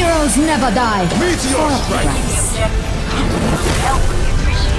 Heroes never die. Meteor For a strike. price. Help would be appreciated.